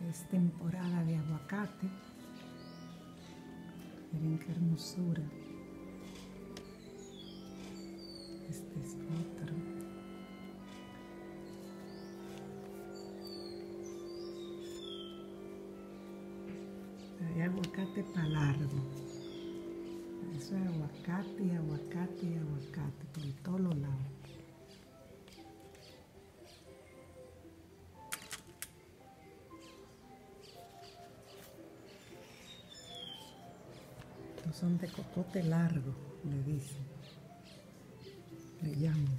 Es temporada de aguacate. Miren qué hermosura. Este es otro. Hay aguacate para largo. Eso es aguacate y aguacate y aguacate por todos los lados. Estos son de cocote largo, le dicen. Le llaman.